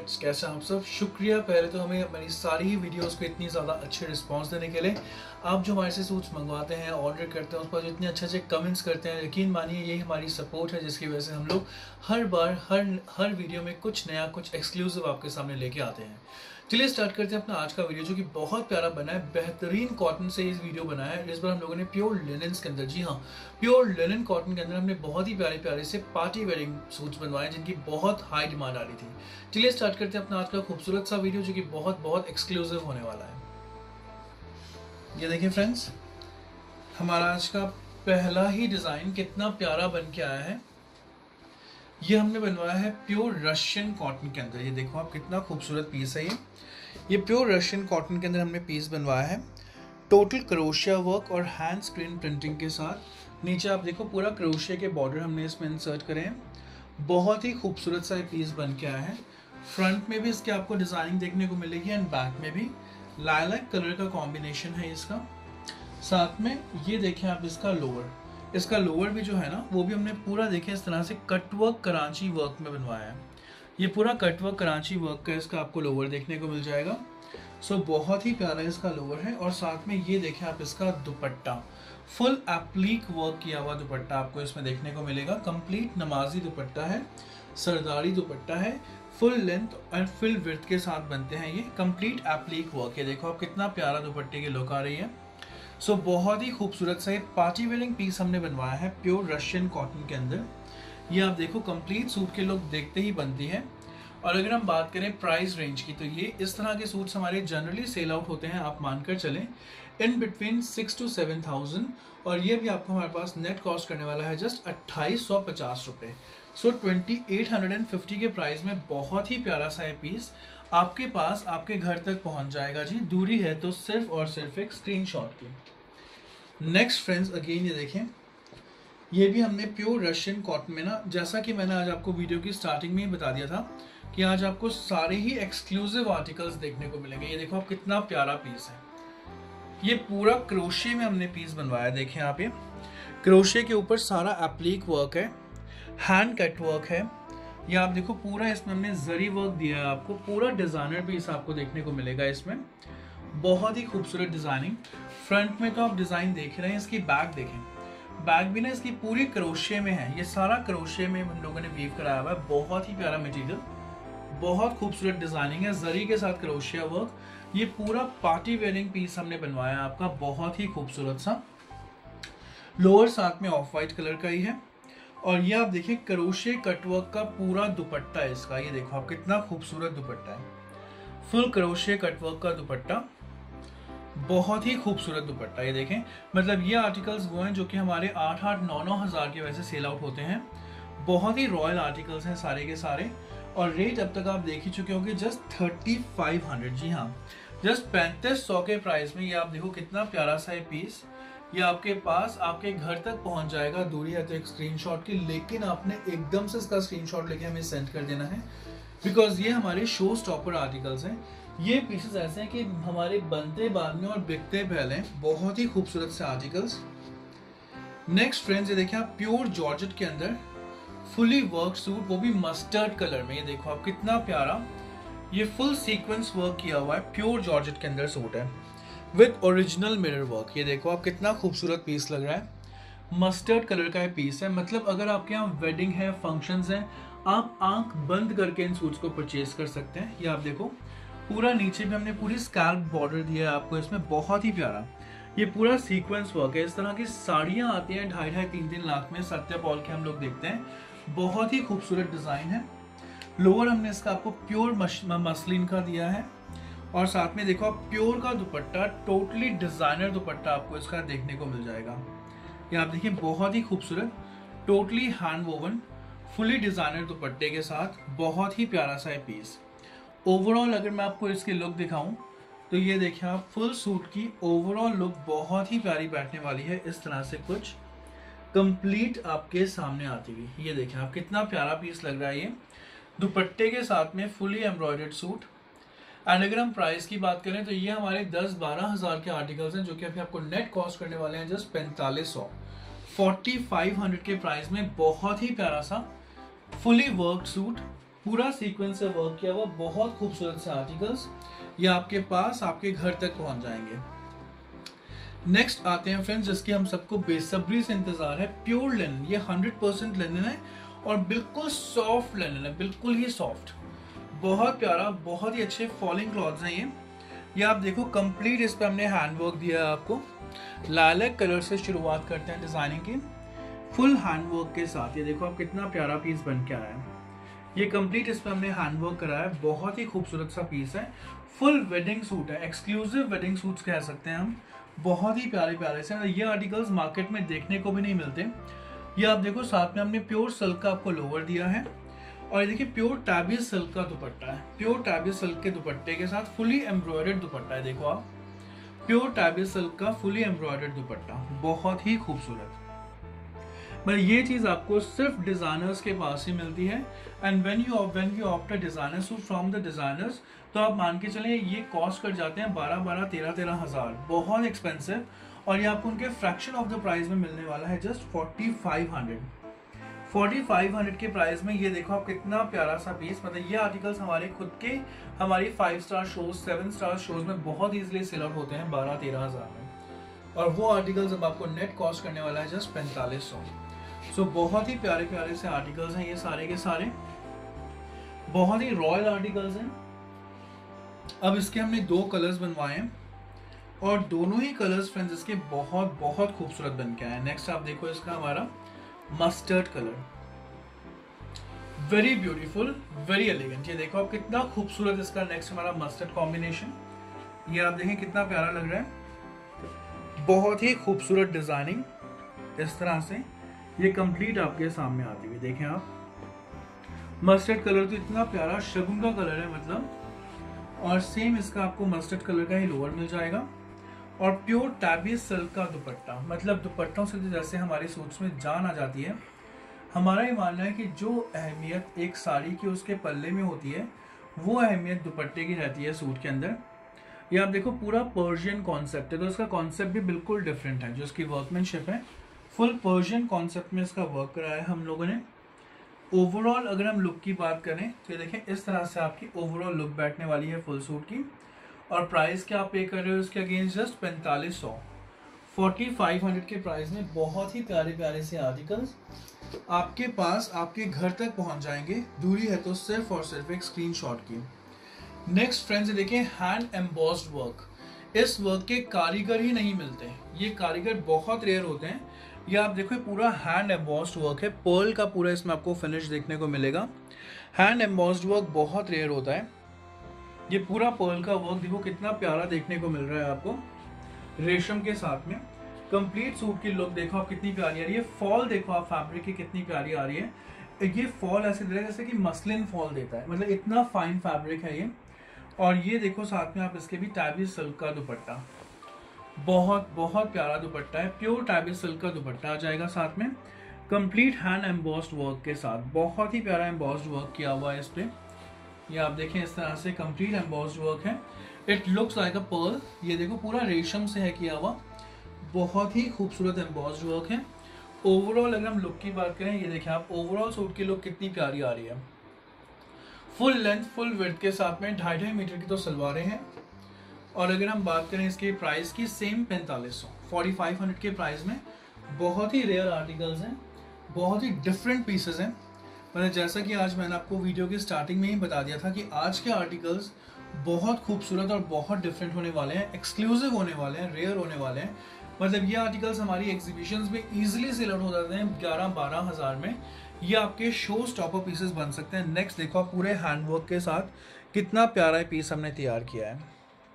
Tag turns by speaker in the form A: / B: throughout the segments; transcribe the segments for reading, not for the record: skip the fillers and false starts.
A: Friends, कैसे हैं आप सब। शुक्रिया पहले तो हमें हमारी सारी ही वीडियोस को इतनी ज़्यादा अच्छे रिस्पांस देने के लिए। आप जो हमारे से सूट्स मंगवाते हैं, ऑर्डर करते हैं, उस पर जो इतने अच्छे अच्छे कमेंट्स करते हैं, यकीन मानिए यही हमारी सपोर्ट है, जिसकी वजह से हम लोग हर बार हर वीडियो में कुछ नया, कुछ एक्सक्लूसिव आपके सामने लेके आते हैं। चलिए स्टार्ट करते हैं अपना आज का वीडियो, जो कि बहुत प्यारा बना है। बेहतरीन कॉटन से इस वीडियो बनाया है। इस बार हम लोगों ने प्योर लिनन के अंदर, जी हाँ, प्योर लिनन कॉटन के अंदर हमने बहुत ही प्यारे प्यारे से पार्टी वेयरिंग सूट्स बनवाए, जिनकी बहुत हाई डिमांड आ रही थी। चलिए स्टार्ट करते हैं अपना आज का खूबसूरत सा वीडियो, जो कि बहुत बहुत एक्सक्लूसिव होने वाला है। ये देखिए फ्रेंड्स, हमारा आज का पहला ही डिज़ाइन कितना प्यारा बन के आया है। ये हमने बनवाया है प्योर रशियन कॉटन के अंदर। ये देखो आप, कितना खूबसूरत पीस है ये प्योर रशियन कॉटन के अंदर हमने पीस बनवाया है। टोटल क्रोशिया वर्क और हैंड स्क्रीन प्रिंटिंग के साथ। नीचे आप देखो, पूरा क्रोशिया के बॉर्डर हमने इसमें इंसर्ट करे हैं। बहुत ही खूबसूरत सा ये पीस बन के आया है। फ्रंट में भी इसके आपको डिज़ाइनिंग देखने को मिलेगी एंड बैक में भी लाइलैक कलर का कॉम्बिनेशन है इसका। साथ में ये देखें आप, इसका लोअर भी जो है ना, वो भी हमने पूरा देखें इस तरह से कटवर्क कराची वर्क में बनवाया है। ये पूरा कटवर्क कराची वर्क का इसका आपको लोअर देखने को मिल जाएगा। सो बहुत ही प्यारा इसका लोअर है। और साथ में ये देखें आप, इसका दुपट्टा फुल एप्लीक वर्क किया हुआ दुपट्टा आपको इसमें देखने को मिलेगा। कंप्लीट नमाजी दुपट्टा है, सरदारी दुपट्टा है, full length and full width के साथ बनते हैं ये। कंप्लीट एप्लीक वर्क है। देखो आप, कितना प्यारा दुपट्टे की लुक आ रही है। सो बहुत ही खूबसूरत सा ये पार्टी वेयरिंग पीस हमने बनवाया है प्योर रशियन कॉटन के अंदर। ये आप देखो, कंप्लीट सूट के लुक देखते ही बनती है। और अगर हम बात करें प्राइस रेंज की, तो ये इस तरह के सूट्स हमारे जनरली सेल आउट होते हैं, आप मानकर चलें, इन बिटवीन 6 to 7,000। और ये भी आपको हमारे पास नेट कॉस्ट करने वाला है जस्ट 2850 रुपये। सो 2850 के प्राइस में बहुत ही प्यारा सा ये पीस आपके पास, आपके घर तक पहुंच जाएगा जी। दूरी है तो सिर्फ और सिर्फ एक स्क्रीनशॉट की। नेक्स्ट फ्रेंड्स, अगेन ये देखें, ये भी हमने प्योर रशियन कॉटन में ना, जैसा कि मैंने आज आपको वीडियो की स्टार्टिंग में ही बता दिया था कि आज आपको सारे ही एक्सक्लूसिव आर्टिकल्स देखने को मिलेंगे। ये देखो आप, कितना प्यारा पीस है। ये पूरा क्रोशे में हमने पीस बनवाया। देखें आप, ये क्रोशे के ऊपर सारा एप्लीक वर्क है, हैंड कट वर्क है। ये आप देखो, पूरा इसमें हमने जरी वर्क दिया है आपको। पूरा डिजाइनर पीस आपको देखने को मिलेगा इसमें। बहुत ही खूबसूरत डिजाइनिंग। फ्रंट में तो आप डिजाइन देख रहे हैं, इसकी बैक देखें, बैक भी ना इसकी पूरी क्रोशे में है। ये सारा क्रोशे में हम लोगों ने वीव कराया हुआ है। बहुत ही प्यारा मटेरियल, बहुत खूबसूरत डिजाइनिंग है, जरी के साथ क्रोशिया वर्क। ये पूरा पार्टी वेयरिंग पीस हमने बनवाया आपका, बहुत ही खूबसूरत सा। लोअर साथ में ऑफ वाइट कलर का ही है। और ये आप देखिए, क्रोशे कटवर्क का पूरा दुपट्टा है इसका। ये देखो आप, कितना खूबसूरत दुपट्टा है। फुल क्रोशे कटवर्क का दुपट्टा, बहुत ही खूबसूरत दुपट्टा। ये देखें, मतलब ये आर्टिकल्स वो हैं जो कि हमारे 8-8, 9-9 हज़ार के वैसे सेल आउट होते हैं। बहुत ही रॉयल आर्टिकल्स हैं सारे के सारे। और रेट अब तक आप देख ही चुके होंगे, जस्ट 3500। जी हाँ, जस्ट 3500 के प्राइस में ये आप देखो, कितना प्यारा सा ये पीस। ये आपके पास, आपके घर तक पहुंच जाएगा। दूरी है तो एक स्क्रीनशॉट की, लेकिन आपने एकदम से इसका स्क्रीनशॉट लेके हमें सेंड कर देना है, बिकॉज ये हमारे शो स्टॉपर आर्टिकल्स हैं। ये पीसेस ऐसे हैं कि हमारे बनते बाद में और बिकते पहले। बहुत ही खूबसूरत से आर्टिकल्स। नेक्स्ट फ्रेंड्स, ये देखिए आप, प्योर जॉर्जेट के अंदर फुली वर्क सूट, वो भी मस्टर्ड कलर में। ये देखो आप, कितना प्यारा ये फुल सीक्वेंस वर्क किया हुआ है। प्योर जॉर्जेट के अंदर सूट है विद ओरिजिनल मिरर वर्क। ये देखो आप, कितना खूबसूरत पीस लग रहा है। मस्टर्ड कलर का ये पीस है। मतलब अगर आपके यहाँ वेडिंग है, फंक्शंस हैं, आप आंख बंद करके इन सूट्स को परचेज कर सकते हैं। ये आप देखो, पूरा नीचे भी हमने पूरी स्कैल्प बॉर्डर दिया है आपको इसमें, बहुत ही प्यारा। ये पूरा सीक्वेंस वर्क है। इस तरह की साड़ियाँ आती हैं 2.5, 3 लाख में, सत्या पॉल के हम लोग देखते हैं। बहुत ही खूबसूरत डिज़ाइन है। लोअर हमने इसका आपको प्योर मसलिन का दिया है। और साथ में देखो आप, प्योर का दुपट्टा, टोटली डिज़ाइनर दुपट्टा आपको इसका देखने को मिल जाएगा। ये आप देखिए, बहुत ही खूबसूरत, totally hand woven, fully designer दुपट्टे के साथ। बहुत ही प्यारा सा ये पीस। ओवरऑल अगर मैं आपको इसकी लुक दिखाऊं, तो ये देखिए आप, फुल सूट की ओवरऑल लुक बहुत ही प्यारी बैठने वाली है। इस तरह से कुछ कंप्लीट आपके सामने आती हुई। ये देखें आप, कितना प्यारा पीस लग रहा है ये दुपट्टे के साथ में, फुली एम्ब्रॉयडर्ड सूट। एंड अगर हम प्राइस की बात करें, तो ये हमारे 10-12 हज़ार के आर्टिकल्स हैं, जो कि अभी आपको नेट कॉस्ट करने वाले हैं जस्ट 4500। 4500 के प्राइस में बहुत ही प्यारा सा फुली वर्क सूट पूरा सीक्वेंस से वर्क किया हुआ बहुत खूबसूरत से आर्टिकल्स ये आपके पास आपके घर तक पहुंच जाएंगे। नेक्स्ट आते हैं फ्रेंड्स, जिसकी हम सबको बेसब्री से इंतजार है, प्योर लिनन। ये 100% लिनन है और बिल्कुल सॉफ्ट लिनन है, बिल्कुल ही सॉफ्ट, बहुत प्यारा, बहुत ही अच्छे फॉलिंग क्लॉथ्स हैं ये आप देखो कंप्लीट इस पे हमने हैंडवर्क दिया है आपको। लाइलैक कलर से शुरुआत करते हैं डिजाइनिंग की, फुल हैंडवर्क के साथ। ये देखो आप कितना प्यारा पीस बन के आया है, ये कंप्लीट इस पे हमने हैंडवर्क कराया है, बहुत ही खूबसूरत सा पीस है। फुल वेडिंग सूट है, एक्सक्लूसिव वेडिंग सूट्स कह सकते हैं हम, बहुत ही प्यारे प्यारे से। ये आर्टिकल्स मार्केट में देखने को भी नहीं मिलते। ये आप देखो साथ में हमने प्योर सिल्क का आपको लोवर दिया है और ये देखिए प्योर टैबी सिल्क का दुपट्टा है। प्योर टैबी सिल्क के दुपट्टे के साथ फुली एम्ब्रॉयडर्ड दुपट्टा है, देखो आप, प्योर टैबी सिल्क का फुली एम्ब्रॉयडर्ड दुपट्टा, बहुत ही खूबसूरत। मतलब ये चीज आपको सिर्फ डिजाइनर्स के पास ही मिलती है। And when you opt a designer suit from the designers, तो आप मान के चलें ये कॉस्ट कर जाते हैं 12-12, 13-13 हज़ार, बहुत एक्सपेंसिव। और ये आपको उनके फ्रैक्शन ऑफ द प्राइस में मिलने वाला है जस्ट 4500 के प्राइस में। ये देखो आप कितना प्यारा सा पीस, मतलब ये आर्टिकल्स हमारे खुद के हमारी 5 स्टार शोज 7 स्टार शोज में बहुत इजीली सेल आउट होते हैं 12-13 हज़ार में, और वो आर्टिकल्स अब आपको नेट कॉस्ट करने वाला है जस्ट 4500। सो बहुत ही प्यारे प्यारे से आर्टिकल्स हैं ये सारे के सारे, बहुत ही रॉयल आर्टिकल्स हैं। अब इसके हमने 2 कलर्स बनवाए हैं और दोनों ही कलर्स फ्रेंड्स इसके बहुत बहुत खूबसूरत बन के आए हैं। नेक्स्ट आप देखो इसका हमारा mustard colour, very beautiful, very elegant. ये देखो आप कितना खूबसूरत इसका नेक्स्ट हमारा मस्टर्ड कॉम्बिनेशन, ये आप देखें कितना प्यारा लग रहा है, बहुत ही खूबसूरत डिजाइनिंग इस तरह से ये कंप्लीट आपके सामने आती हुई। देखें आप मस्टर्ड कलर तो इतना प्यारा शगुन का कलर है मतलब, और सेम इसका आपको मस्टर्ड कलर का ही लोअर मिल जाएगा और प्योर टैबी सिल्क का दुपट्टा। मतलब दुपट्टों से जैसे हमारी सूट्स में जान आ जाती है, हमारा ये मानना है कि जो अहमियत एक साड़ी की उसके पल्ले में होती है वो अहमियत दुपट्टे की रहती है सूट के अंदर। ये आप देखो पूरा पर्शियन कॉन्सेप्ट है, तो इसका कॉन्सेप्ट भी बिल्कुल डिफरेंट है। जो इसकी वर्कमैनशिप है फुल पर्शियन कॉन्सेप्ट में इसका वर्क कराया है हम लोगों ने। ओवरऑल अगर हम लुक की बात करें तो ये देखें इस तरह से आपकी ओवरऑल लुक बैठने वाली है फुल सूट की। और प्राइस क्या आप पे कर रहे हो इसके अगेंस्ट जस्ट 4500, 4500 के प्राइस में बहुत ही प्यारे प्यारे से आर्टिकल्स आपके पास आपके घर तक पहुंच जाएंगे। दूरी है तो सिर्फ और सिर्फ एक स्क्रीनशॉट की। नेक्स्ट फ्रेंड्स देखिए हैंड एम्बॉस्ड वर्क, इस वर्क के कारीगर ही नहीं मिलते, ये कारीगर बहुत रेयर होते हैं। ये आप देखो पूरा हैंड एम्बॉस्ड वर्क है, पर्ल का पूरा इसमें आपको फिनिश देखने को मिलेगा। हैंड एम्बॉस्ड वर्क बहुत रेयर होता है, ये पूरा पर्ल का वर्क देखो कितना प्यारा देखने को मिल रहा है आपको रेशम के साथ में। कंप्लीट सूट की लुक देखो आप कितनी प्यारी आ रही है। फॉल देखो आप फैब्रिक की कितनी प्यारी आ रही है, ये फॉल ऐसे दे रहा है जैसे कि मसलिन फॉल देता है, मतलब इतना फाइन फैब्रिक है ये। और ये देखो साथ में आप इसके भी टैबी सिल्क का दुपट्टा, बहुत बहुत प्यारा दुपट्टा है, प्योर टैबी सिल्क का दुपट्टा आ जाएगा साथ में कंप्लीट हैंड एम्बॉस्ड वर्क के साथ। बहुत ही प्यारा एम्बॉस्ड वर्क किया हुआ है इस पे, ये आप देखें इस तरह से कंप्लीट एम्बॉस्ड वर्क है। It looks like a pearl, ये देखो पूरा रेशम से है किया हुआ, बहुत ही खूबसूरत एम्बॉस्ड वर्क है। ओवरऑल अगर हम लुक की बात करें, ये देखें आप ओवरऑल सूट की लुक कितनी प्यारी आ रही है। फुल लेंथ फुल विड्थ के साथ में 2.5 मीटर की तो सलवारें हैं। और अगर हम बात करें इसके प्राइस की, सेम 4500, 4500 के प्राइस में बहुत ही रेयर आर्टिकल्स हैं, बहुत ही डिफरेंट पीसेस हैं। मतलब जैसा कि आज मैंने आपको वीडियो की स्टार्टिंग में ही बता दिया था कि आज के आर्टिकल्स बहुत खूबसूरत और बहुत डिफरेंट होने वाले हैं, एक्सक्लूसिव होने वाले हैं, रेयर होने वाले हैं। मतलब ये आर्टिकल्स हमारी एग्जीबिशंस में ईजिली सेल आउट हो जाते हैं 11-12 हज़ार में। ये आपके शो स्टॉपर पीसेस बन सकते हैं। नेक्स्ट देखो आप पूरे हैंडवर्क के साथ कितना प्यारा पीस हमने तैयार किया है।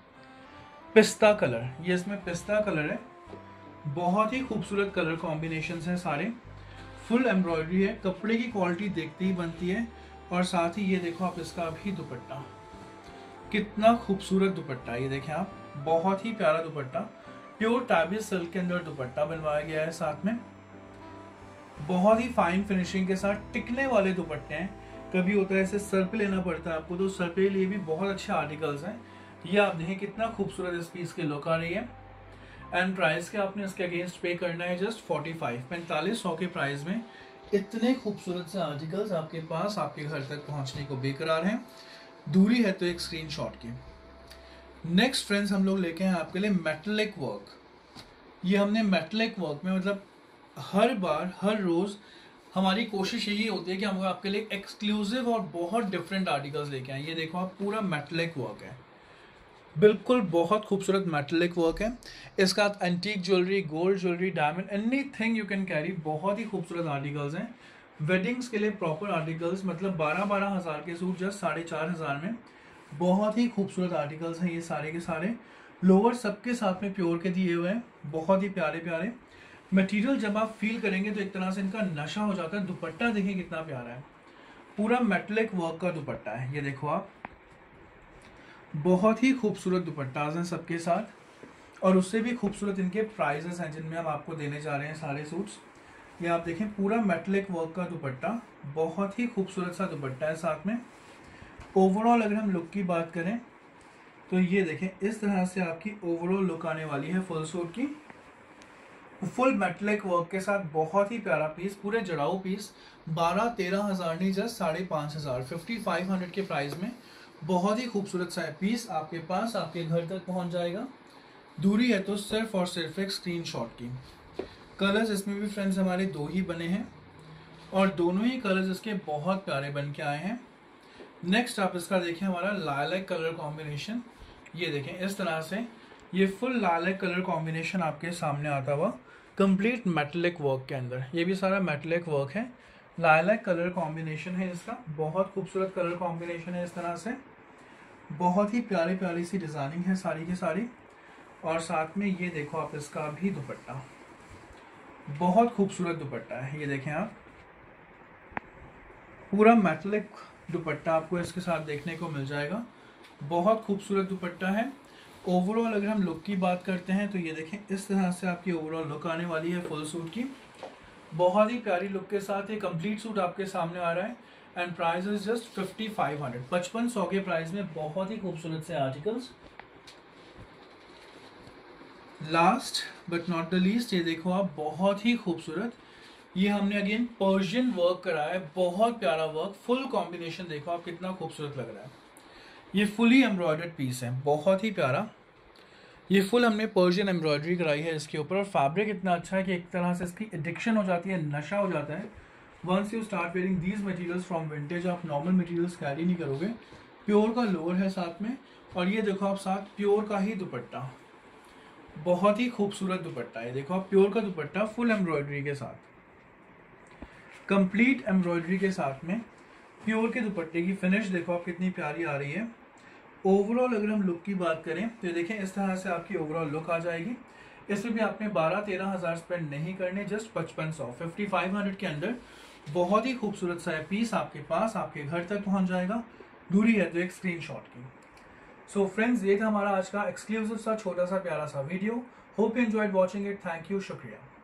A: पिस्ता कलर, ये इसमें पिस्ता कलर है, बहुत ही खूबसूरत कलर कॉम्बिनेशन हैं सारे। फुल एम्ब्रॉयडरी है, कपड़े की क्वालिटी देखते ही बनती है। और साथ ही ये देखो आप इसका भी दुपट्टा, कितना खूबसूरत दुपट्टा, ये देखें आप, बहुत ही प्यारा दुपट्टा, प्योर टैबी सिल्क के अंदर दुपट्टा बनवाया गया है साथ में। बहुत ही फाइन फिनिशिंग के साथ टिकने वाले दुपट्टे हैं। कभी होता है ऐसे सर पे लेना पड़ता है आपको, तो सर पे लिए भी बहुत अच्छे आर्टिकल्स हैं। ये आप देखें कितना खूबसूरत इस पीस की लुक आ रही है। एंड प्राइस के आपने इसके अगेंस्ट पे करना है जस्ट 4500 के प्राइस में इतने खूबसूरत से आर्टिकल्स आपके पास आपके घर तक पहुंचने को बेकरार हैं। दूरी है तो एक स्क्रीनशॉट की। नेक्स्ट फ्रेंड्स हम लोग लेके हैं आपके लिए मेटलिक वर्क। ये हमने मेटलिक वर्क में मतलब हर बार हर रोज़ हमारी कोशिश यही होती है कि हम आपके लिए एक्सक्लूसिव और बहुत डिफरेंट आर्टिकल्स लेके आए। ये देखो आप, पूरा मेटलिक वर्क है, बिल्कुल बहुत खूबसूरत मेटलिक वर्क है। इसका antique jewellery, gold jewellery, diamond, anything you can carry. बहुत ही खूबसूरत आर्टिकल्स हैं। वेडिंग्स के लिए प्रॉपर आर्टिकल्स, मतलब 12-12 हज़ार के सूट जस्ट 4,500 में। बहुत ही खूबसूरत आर्टिकल्स हैं ये सारे के सारे। लोअर सबके साथ में प्योर के दिए हुए हैं, बहुत ही प्यारे प्यारे मटेरियल। जब आप फील करेंगे तो एक तरह से इनका नशा हो जाता है। दुपट्टा देखिए कितना प्यारा है, पूरा मेटलिक वर्क का दुपट्टा है। ये देखो आप, बहुत ही खूबसूरत दुपट्टाज हैं सबके साथ, और उससे भी खूबसूरत इनके प्राइजेस हैं जिनमें हम आपको देने जा रहे हैं सारे सूट्स। ये आप देखें, पूरा मेटलिक वर्क का दुपट्टा, बहुत ही खूबसूरत सा दुपट्टा है साथ में। ओवरऑल अगर हम लुक की बात करें तो ये देखें, इस तरह से आपकी ओवरऑल लुक आने वाली है फुल सूट की। फुल मेटलिक वर्क के साथ बहुत ही प्यारा पीस, पूरे जड़ाऊ पीस। 12-13 हज़ार नहीं, जस्ट 5,500, 5,500 के प्राइस में बहुत ही खूबसूरत सा पीस आपके पास आपके घर तक पहुंच जाएगा। दूरी है तो सिर्फ और सिर्फ एक स्क्रीनशॉट की। कलर्स इसमें भी फ्रेंड्स हमारे 2 ही बने हैं, और दोनों ही कलर्स इसके बहुत प्यारे बन के आए हैं। नेक्स्ट आप इसका देखें, हमारा लाइलैक कलर कॉम्बिनेशन। ये देखें इस तरह से, ये फुल लाइलैक कलर कॉम्बिनेशन आपके सामने आता हुआ कंप्लीट मेटलिक वर्क के अंदर। ये भी सारा मेटलिक वर्क है, लाइलैक कलर कॉम्बिनेशन है इसका। बहुत खूबसूरत कलर कॉम्बिनेशन है इस तरह से। बहुत ही प्यारी प्यारी सी डिजाइनिंग है सारी की सारी। और साथ में ये देखो आप, इसका भी दुपट्टा, बहुत खूबसूरत दुपट्टा है। ये देखें आप, पूरा मेटलिक दुपट्टा आपको इसके साथ देखने को मिल जाएगा। बहुत खूबसूरत दुपट्टा है। ओवरऑल अगर हम लुक की बात करते हैं तो ये देखें, इस तरह से आपकी ओवरऑल लुक आने वाली है फुल सूट की। बहुत ही प्यारी लुक के साथ ये कंप्लीट सूट आपके सामने आ रहा है। एंड प्राइस इज जस्ट 5,500, 5500 के प्राइस में बहुत ही खूबसूरत से articles. Last but not the least, ये देखो आप, बहुत ही खूबसूरत, ये हमने अगेन पर्शियन वर्क कराया है। बहुत प्यारा वर्क, फुल कॉम्बिनेशन देखो आप कितना खूबसूरत लग रहा है। ये फुली एम्ब्रॉयडर्ड पीस है, बहुत ही प्यारा। ये फुल हमने पर्शियन एम्ब्रॉयडरी कराई है इसके ऊपर, और फैब्रिक इतना अच्छा है कि एक तरह से इसकी एडिक्शन हो जाती है, नशा हो जाता है। Once you start wearing these materials from vintage, आप नॉर्मल मटेरियल्स कैरी नहीं करोगे। प्योर का लोअर है साथ में, और ये देखो आप, साथ प्योर का ही दुपट्टा, बहुत ही खूबसूरत दुपट्टा है। देखो आप, प्योर का दुपट्टा फुल एम्ब्रॉयडरी के साथ, कंप्लीट एम्ब्रॉयडरी के साथ में प्योर के दुपट्टे की फिनिश देखो आप कितनी प्यारी आ रही है। ओवरऑल अगर हम लुक की बात करें तो देखें, इस तरह से आपकी ओवरऑल लुक आ जाएगी। इसमें भी आपने 12-13 हज़ार स्पेंड नहीं करने, जस्ट 5500, 5,500 के अंदर बहुत ही खूबसूरत सा पीस आपके पास आपके घर तक पहुंच जाएगा। दूरी है तो एक स्क्रीनशॉट की। सो फ्रेंड्स, ये था हमारा आज का एक्सक्लूसिव सा छोटा सा प्यारा सा video. Hope you enjoyed watching it. Thank you, शुक्रिया।